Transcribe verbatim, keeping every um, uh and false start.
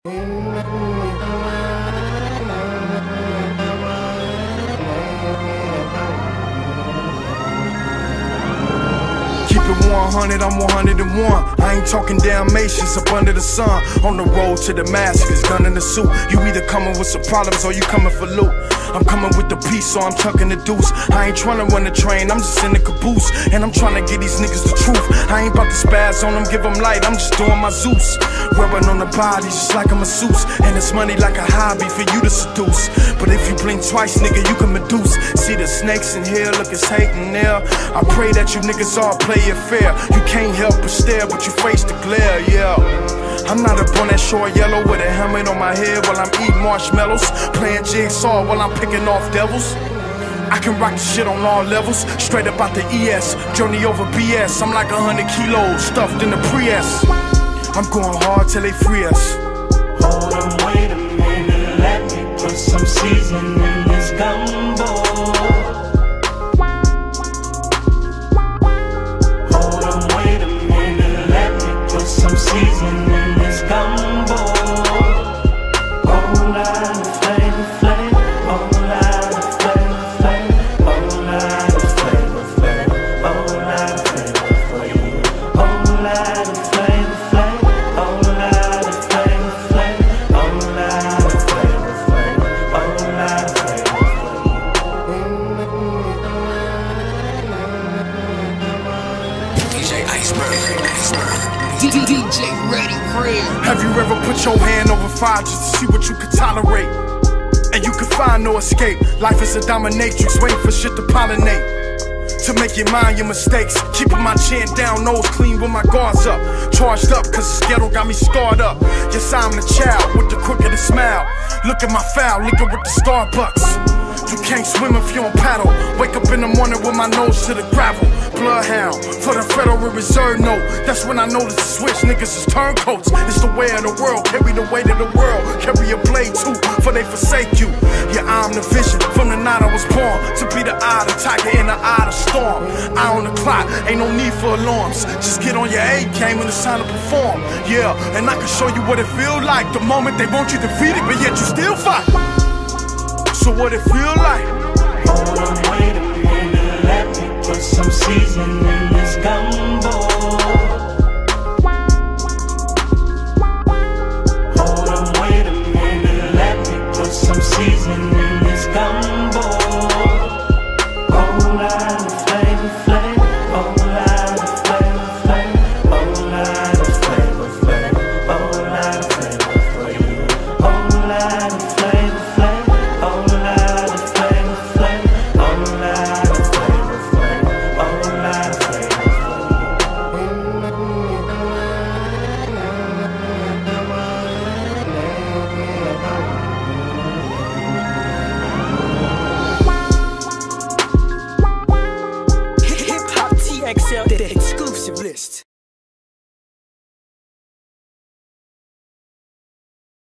Keep it one hundred, I'm one hundred and one. I ain't talking Dalmatians up under the sun. On the road to Damascus, gun in the suit. You either coming with some problems or you coming for loot. I'm coming with the peace, so I'm tucking the deuce. I ain't trying to run the train, I'm just in the caboose. And I'm trying to get these niggas the truth. I ain't about to spaz on them, give them light, I'm just doing my Zeus. Rubbing on the body just like a masseuse. And it's money like a hobby for you to seduce. But if you blink twice, nigga, you can meduce. See the snakes in here, look, it's hating there. I pray that you niggas all play it fair. You can't help but stare, but you face the glare, yeah. I'm not up on that short yellow with a helmet on my head while I'm eating marshmallows, playing jigsaw while I'm picking off devils. I can rock the shit on all levels, straight up out the E S, journey over B S. I'm like a hundred kilos stuffed in the Prius. I'm going hard till they free us. Hold on, wait a minute, let me put some seasoning in this gumbo. Hold on, wait a minute, let me put some seasoning in this gumbo. Whole lot of flavor, flavor, whole lot of flavor, flavor, whole lot of flavor, flavor, whole lot of flavor for you, whole lot of flavor, flavor, whole lot of flavor, flavor, whole lot of flavor, flavor, whole lot of flavor for you. D J Iceberg, Iceberg. D J Ready Real. Have you ever put your hand over fire just to see what you could tolerate? And you could find no escape. Life is a dominatrix, waiting for shit to pollinate. To make you mind your mistakes, keeping my chin down, nose clean with my guards up. Charged up, cause the ghetto got me scarred up. Yes, I'm the child with the crookedest smile. Look at my foul, liquor with the Starbucks. You can't swim if you don't paddle. Wake up in the morning with my nose to the gravel. Bloodhound for the Federal Reserve note. That's when I notice the switch, niggas is turncoats. It's the way of the world, carry the weight of the world. Carry a blade too, for they forsake you. Yeah, I'm the vision from the night I was born. To be the eye, the tiger in the eye of the storm. Eye on the clock, ain't no need for alarms. Just get on your A game when it's time to perform. Yeah, and I can show you what it feel like the moment they want you defeated, but yet you still fight. So what it feel like? Hold on, wait a minute, let me put some seasoning in this gumbo. Hold on, wait a minute, let me put some seasoning in this gumbo. Whole lot of flavor, flavor, whole lot of flavor, flavor, whole lot of flavor, flavor, whole lot of flavor for you, whole lot of flavor, flavor, whole lot of flavor, flavor, whole lot of flavor, flavor, whole lot of flavor Hip Hop T X L, the exclusive list.